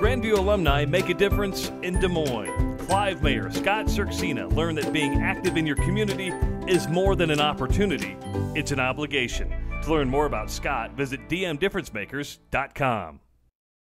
Grandview alumni make a difference in Des Moines. Clive Mayor Scott Cirksena learned that being active in your community is more than an opportunity, it's an obligation. To learn more about Scott, visit dmdifferencemakers.com.